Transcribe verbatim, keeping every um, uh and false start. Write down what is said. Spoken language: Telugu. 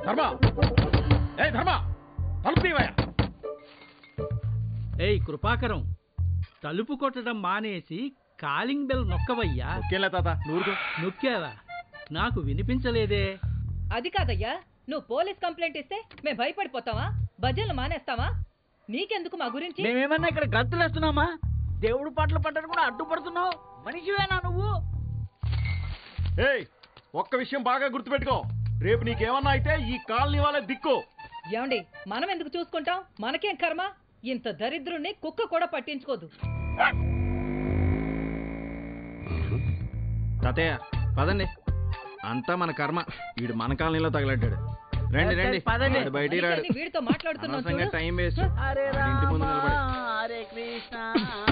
ధర్మ ఏ ధర్మ తలుపు తీవయ్యా. ఏయ్ కృపాకరం, తలుపు కొట్టడం మానేసి కాలింగ్ బెల్ నొక్కవయ్యా. నొక్కేలే తాత, నూరుకో. నొక్కావా? నాకు వినిపించలేదే. అది కాదయ్యా, నువ్వు పోలీస్ కంప్లైంట్ ఇస్తే మేము భయపడిపోతావా? భజనలు మానేస్తావా? నీకెందుకు మా గురించి? మేమేమన్నా ఇక్కడ గంతులేస్తున్నామా? దేవుడు పాటలు పట్టడం కూడా అడ్డుపడుతున్నావు. మనిషివేనా నువ్వు? ఏయ్ ఒక్క విషయం బాగా గుర్తుపెట్టుకో, రేపు నీకేమన్నా అయితే ఈ కాలనీ వాళ్ళ దిక్కు. ఏమండి, మనం ఎందుకు చూసుకుంటాం? మనకేం కర్మ? ఇంత దరిద్రుణ్ణి కుక్క కూడా పట్టించుకోదు. తాతయ్య పదండి, అంతా మన కర్మ. వీడు మన కాలనీలో తగలడ్డాడు. రండి రండి, బయటికి రాడు. వీడితో మాట్లాడుతున్నాం. Time waste. హరే ఇంటి ముందు రామ నిలబడి హరే కృష్ణ